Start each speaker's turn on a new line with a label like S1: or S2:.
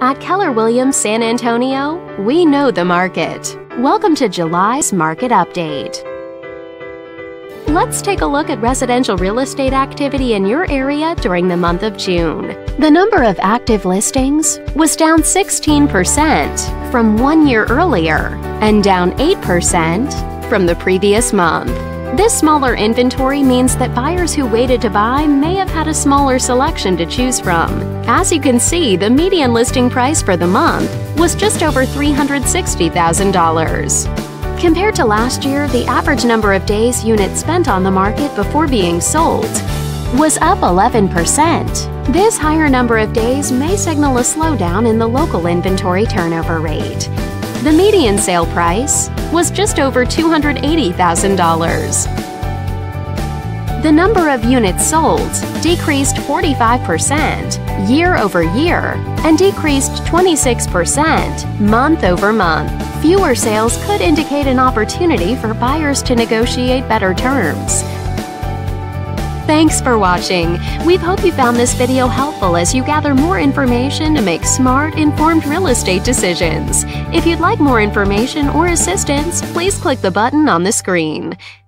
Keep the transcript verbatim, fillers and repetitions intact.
S1: At Keller Williams San Antonio, we know the market. Welcome to July's Market Update. Let's take a look at residential real estate activity in your area during the month of June. The number of active listings was down sixteen percent from one year earlier and down eight percent from the previous month. This smaller inventory means that buyers who waited to buy may have had a smaller selection to choose from. As you can see, the median listing price for the month was just over three hundred sixty thousand dollars. Compared to last year, the average number of days units spent on the market before being sold was up eleven percent. This higher number of days may signal a slowdown in the local inventory turnover rate. The median sale price was just over two hundred eighty thousand dollars. The number of units sold decreased forty-five percent year over year and decreased twenty-six percent month over month. Fewer sales could indicate an opportunity for buyers to negotiate better terms. Thanks for watching. We hope you found this video helpful as you gather more information to make smart, informed real estate decisions. If you'd like more information or assistance, please click the button on the screen.